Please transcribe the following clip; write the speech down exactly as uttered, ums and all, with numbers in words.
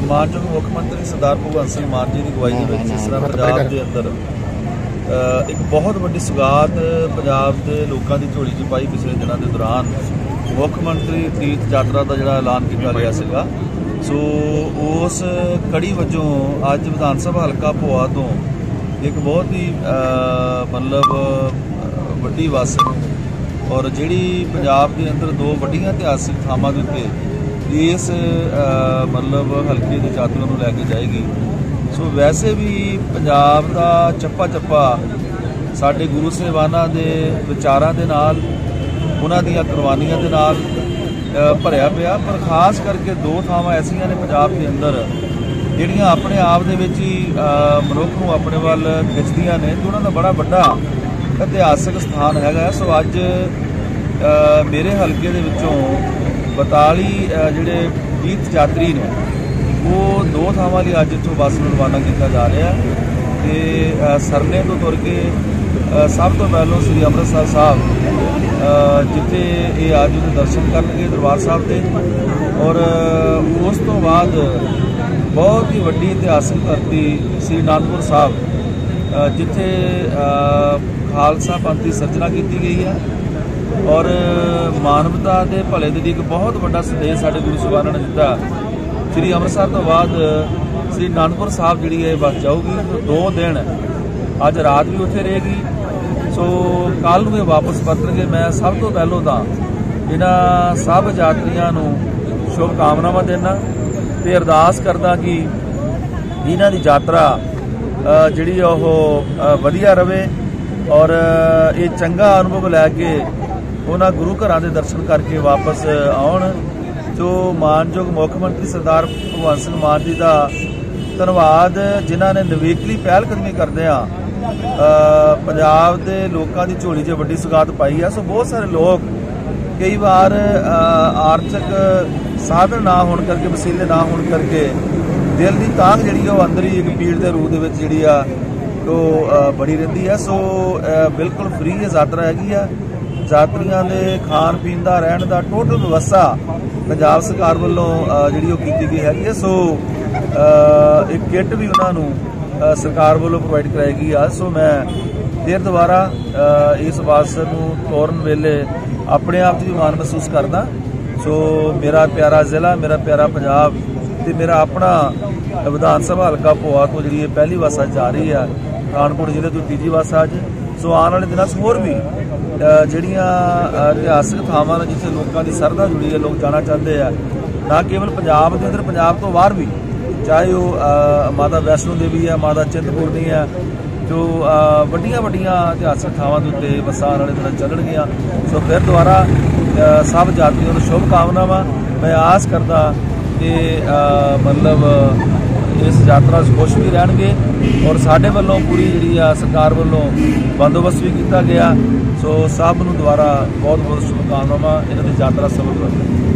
ਮਾਨਯੋਗ ਮੁੱਖ ਮੰਤਰੀ ਸਰਦਾਰ ਭਗਵੰਤ ਸਿੰਘ ਮਾਨ ਜੀ ਦੀ ਅਗਵਾਈ ਦੇ ਵਿੱਚ ਜਿਸ ਤਰ੍ਹਾਂ ਪੰਜਾਬ ਦੇ ਅੰਦਰ ਇੱਕ ਬਹੁਤ ਵੱਡੀ ਸੁਗਾਤ ਪੰਜਾਬ ਦੇ ਲੋਕਾਂ ਦੀ ਝੋਲੀ 'ਚ ਪਾਈ ਪਿਛਲੇ ਦਿਨਾਂ ਦੇ ਦੌਰਾਨ ਮੁੱਖ ਮੰਤਰੀ ਤੀਰਥ ਯਾਤਰਾ ਦਾ ਜਿਹੜਾ ਐਲਾਨ ਕੀਤਾ ਗਿਆ ਸੀਗਾ। ਸੋ ਉਸ ਕੜੀ ਵਜੋਂ ਅੱਜ ਵਿਧਾਨ ਸਭਾ ਹਲਕਾ ਭੋਆ ਤੋਂ ਇੱਕ ਬਹੁਤ ਹੀ ਮਤਲਬ ਵੱਡੀ ਬੱਸ ਔਰ ਜਿਹੜੀ ਪੰਜਾਬ ਦੇ ਅੰਦਰ ਦੋ ਵੱਡੀਆਂ ਇਤਿਹਾਸਿਕ ਥਾਵਾਂ ਦੇ ਉੱਤੇ ਇਸ ਮਤਲਬ ਹਲਕੇ ਦੇ ਯਾਤਰਾ ਨੂੰ ਲੈ ਕੇ ਜਾਏਗੀ। ਸੋ ਵੈਸੇ ਵੀ ਪੰਜਾਬ ਦਾ ਚੱਪਾ ਚੱਪਾ ਸਾਡੇ ਗੁਰੂ ਸਾਹਿਬਾਨਾਂ ਦੇ ਵਿਚਾਰਾਂ ਦੇ ਨਾਲ ਉਹਨਾਂ ਦੀਆਂ ਕੁਰਬਾਨੀਆਂ ਦੇ ਨਾਲ ਭਰਿਆ ਪਿਆ, ਪਰ ਖਾਸ ਕਰਕੇ ਦੋ ਥਾਵਾਂ ਐਸੀਆਂ ਨੇ ਪੰਜਾਬ ਦੇ ਅੰਦਰ ਜਿਹੜੀਆਂ ਆਪਣੇ ਆਪ ਦੇ ਵਿੱਚ ਹੀ ਮਨੁੱਖ ਨੂੰ ਆਪਣੇ ਵੱਲ ਖਿੱਚਦੀਆਂ ਨੇ ਤੇ ਉਹਨਾਂ ਦਾ ਬੜਾ ਵੱਡਾ ਇਤਿਹਾਸਕ ਸਥਾਨ ਹੈਗਾ। ਸੋ ਅੱਜ ਮੇਰੇ ਹਲਕੇ ਦੇ ਵਿੱਚੋਂ ਬਤਾਲੀ ਜਿਹੜੇ ਤੀਰਥ ਯਾਤਰੀ ਨੇ ਉਹ ਦੋ ਥਾਵਾਂ ਲਈ ਅੱਜ ਇੱਥੋਂ ਬੱਸ ਨੂੰ ਰਵਾਨਾ ਕੀਤਾ ਜਾ ਰਿਹਾ ਤੇ ਸਰਨੇ ਤੋਂ ਤੁਰ ਕੇ ਸਭ ਤੋਂ ਪਹਿਲਾਂ ਸ੍ਰੀ ਅੰਮ੍ਰਿਤਸਰ ਸਾਹਿਬ ਜਿੱਥੇ ਇਹ ਅੱਜ ਉਹਦੇ ਦਰਸ਼ਨ ਕਰਨਗੇ ਦਰਬਾਰ ਸਾਹਿਬ ਦੇ, ਔਰ ਉਸ ਤੋਂ ਬਾਅਦ ਬਹੁਤ ਹੀ ਵੱਡੀ ਇਤਿਹਾਸਕ ਧਰਤੀ ਸ੍ਰੀ ਅਨੰਦਪੁਰ ਸਾਹਿਬ ਜਿੱਥੇ ਖਾਲਸਾ ਪੰਥ ਦੀ ਸਿਰਜਣਾ ਕੀਤੀ ਗਈ ਹੈ ਔਰ ਮਾਨਵਤਾ ਦੇ ਭਲੇ ਦੇ ਲਈ ਇੱਕ ਬਹੁਤ ਵੱਡਾ ਸੰਦੇਸ਼ ਸਾਡੇ ਗੁਰੂ ਸਾਹਿਬਾਨਾਂ ਨੇ ਦਿੱਤਾ। ਸ੍ਰੀ ਅੰਮ੍ਰਿਤਸਰ ਤੋਂ ਬਾਅਦ ਸ੍ਰੀ ਅਨੰਦਪੁਰ ਸਾਹਿਬ ਜਿਹੜੀ ਹੈ ਬੱਸ ਜਾਊਗੀ, ਦੋ ਦਿਨ ਅੱਜ ਰਾਤ ਵੀ ਉੱਥੇ ਰਹੇਗੀ। ਸੋ ਕੱਲ੍ਹ ਨੂੰ ਇਹ ਵਾਪਸ ਪਰਤਣਗੇ। ਮੈਂ ਸਭ ਤੋਂ ਪਹਿਲਾਂ ਤਾਂ ਇਹਨਾਂ ਸਭ ਯਾਤਰੀਆਂ ਨੂੰ ਸ਼ੁਭ ਕਾਮਨਾਵਾਂ ਦੇਣਾ ਤੇ ਅਰਦਾਸ ਕਰਦਾ ਕਿ ਇਹਨਾਂ ਦੀ ਯਾਤਰਾ ਜਿਹੜੀ ਉਹ ਵਧੀਆ ਰਵੇ ਔਰ ਇਹ ਚੰਗਾ ਅਨੁਭਵ ਲੈ ਕੇ ਉਹਨਾਂ ਗੁਰੂ ਘਰਾਂ ਦੇ ਦਰਸ਼ਨ ਕਰਕੇ ਵਾਪਸ ਆਉਣ। ਜੋ ਮਾਨਯੋਗ ਮੁੱਖ ਮੰਤਰੀ ਸਰਦਾਰ ਭਗਵੰਤ ਸਿੰਘ ਮਾਨ ਜੀ ਦਾ ਧੰਨਵਾਦ, ਜਿਨ੍ਹਾਂ ਨੇ ਨਿਵੇਕਲੀ ਪਹਿਲ ਕਦਮੀ ਕਰਦਿਆਂ ਪੰਜਾਬ ਦੇ ਲੋਕਾਂ ਦੀ ਝੋਲੀ 'ਚ ਵੱਡੀ ਸੁਗਾਤ ਪਾਈ ਆ। ਸੋ ਬਹੁਤ ਸਾਰੇ ਲੋਕ ਕਈ ਵਾਰ ਆਰਥਿਕ ਸਾਧਨ ਨਾ ਹੋਣ ਕਰਕੇ, ਵਸੀਲੇ ਨਾ ਹੋਣ ਕਰਕੇ ਦਿਲ ਦੀ ਤਾਂਘ ਜਿਹੜੀ ਉਹ ਅੰਦਰ ਹੀ ਇੱਕ ਪੀੜ ਦੇ ਰੂਪ ਦੇ ਵਿੱਚ ਜਿਹੜੀ ਆ ਉਹ ਬਣੀ ਰਹਿੰਦੀ ਆ। ਸੋ ਬਿਲਕੁਲ ਫ੍ਰੀ ਇਹ ਯਾਤਰਾ ਹੈਗੀ ਆ। ਯਾਤਰੀਆਂ ਦੇ ਖਾਣ ਪੀਣ ਦਾ, ਰਹਿਣ ਦਾ ਟੋਟਲ ਵਿਵਸਥਾ ਪੰਜਾਬ ਸਰਕਾਰ ਵੱਲੋਂ ਜਿਹੜੀ ਉਹ ਕੀਤੀ ਗਈ ਹੈਗੀ ਹੈ। ਸੋ ਇੱਕ ਕਿੱਟ ਵੀ ਉਹਨਾਂ ਨੂੰ ਸਰਕਾਰ ਵੱਲੋਂ ਪ੍ਰੋਵਾਈਡ ਕਰਾਏਗੀ ਆ। ਸੋ ਮੈਂ ਫਿਰ ਦੁਬਾਰਾ ਇਸ ਬੱਸ ਨੂੰ ਤੋਰਨ ਵੇਲੇ ਆਪਣੇ ਆਪ 'ਚ ਵੀ ਮਾਣ ਮਹਿਸੂਸ ਕਰਦਾ। ਸੋ ਮੇਰਾ ਪਿਆਰਾ ਜ਼ਿਲ੍ਹਾ, ਮੇਰਾ ਪਿਆਰਾ ਪੰਜਾਬ ਤੇ ਮੇਰਾ ਆਪਣਾ ਵਿਧਾਨ ਸਭਾ ਹਲਕਾ ਭੋਆ ਤੋਂ ਜਿਹੜੀ ਇਹ ਪਹਿਲੀ ਬੱਸ ਅੱਜ ਜਾ ਰਹੀ ਆ, ਪਠਾਨਕੋਟ ਜ਼ਿਲ੍ਹੇ ਤੋਂ ਤੀਜੀ ਬੱਸ ਅੱਜ। ਸੋ ਆਉਣ ਵਾਲੇ ਦਿਨਾਂ 'ਚ ਹੋਰ ਵੀ ਜਿਹੜੀਆਂ ਇਤਿਹਾਸਕ ਥਾਵਾਂ ਨੇ ਜਿੱਥੇ ਲੋਕਾਂ ਦੀ ਸਰਧਾ ਜੁੜੀ ਹੈ, ਲੋਕ ਜਾਣਾ ਚਾਹੁੰਦੇ ਆ, ਨਾ ਕੇਵਲ ਪੰਜਾਬ ਦੇ ਅੰਦਰ, ਪੰਜਾਬ ਤੋਂ ਬਾਹਰ ਵੀ, ਚਾਹੇ ਉਹ ਮਾਤਾ ਵੈਸ਼ਨੋ ਦੇਵੀ ਹੈ, ਮਾਤਾ ਚਿੰਤਪੁਰਨੀ ਹੈ, ਜੋ ਵੱਡੀਆਂ ਵੱਡੀਆਂ ਇਤਿਹਾਸਕ ਥਾਵਾਂ ਦੇ ਉੱਤੇ ਬੱਸਾਂ ਆਉਣ ਵਾਲੇ ਦਿਨਾਂ ਚੱਲਣਗੀਆਂ। ਸੋ ਫਿਰ ਦੁਬਾਰਾ ਸਭ ਯਾਤਰੀਆਂ ਨੂੰ ਸ਼ੁਭ ਕਾਮਨਾਵਾਂ। ਮੈਂ ਆਸ ਕਰਦਾ ਕਿ ਮਤਲਬ ਇਸ ਯਾਤਰਾ 'ਚ ਖੁਸ਼ ਵੀ ਰਹਿਣਗੇ ਔਰ ਸਾਡੇ ਵੱਲੋਂ ਪੂਰੀ ਜਿਹੜੀ ਆ ਸਰਕਾਰ ਵੱਲੋਂ ਬੰਦੋਬਸਤ ਵੀ ਕੀਤਾ ਗਿਆ। ਸੋ ਸਭ ਨੂੰ ਦੁਬਾਰਾ ਬਹੁਤ ਬਹੁਤ ਸ਼ੁਭ ਕਾਮਨਾਵਾਂ। ਇਹਨਾਂ ਦੀ ਯਾਤਰਾ ਸਫਲ ਹੋਵੇ।